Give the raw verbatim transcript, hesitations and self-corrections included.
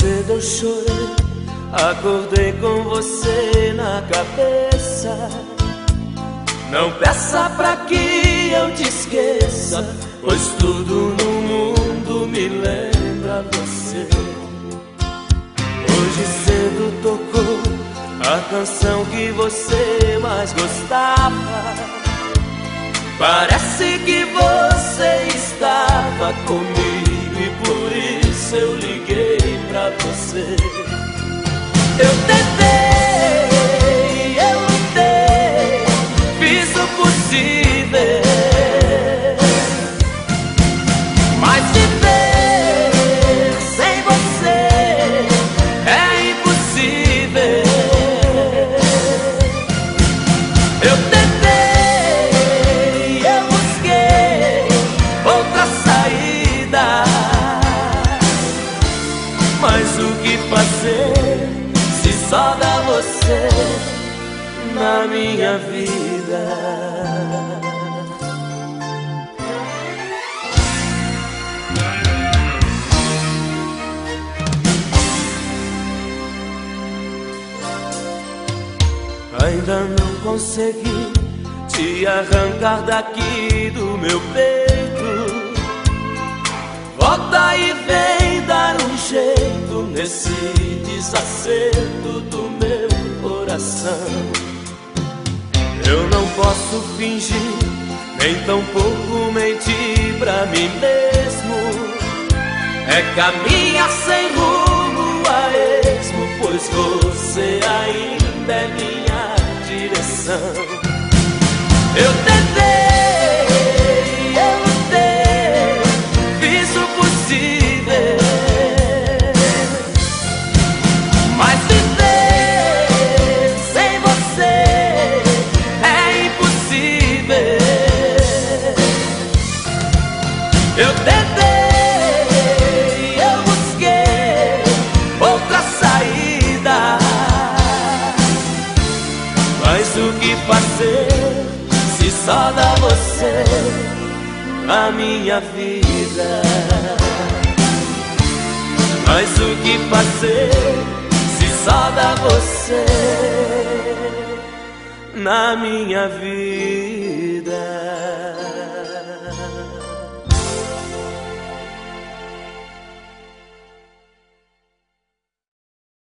cedo eu chorei, acordei com você na cabeça. Não peça pra que eu te esqueça, pois tudo no mundo me lembra você. Hoje cedo tocou a canção que você mais gostava. Parece que você estava comigo e por isso eu liguei pra você. Eu tentei, eu lutei, fiz o possível, mas viver sem você é impossível. Eu tentei, eu busquei outra saída, mas o que fazer se só dá você na minha vida? Ainda não consegui te arrancar daqui do meu peito. Volta e vem dar um jeito nesse desacerto do meu coração. Eu não posso fingir, nem tampouco mentir pra mim mesmo. É caminhar sem rumo a esmo, pois você ainda é minha direção. Eu tentei, eu lutei, fiz o possível, mas viver sem você é impossível. Eu tentei, eu busquei outra saída, mas o que fazer se só dá você na minha vida? Mas o que fazer se só dá você na minha vida?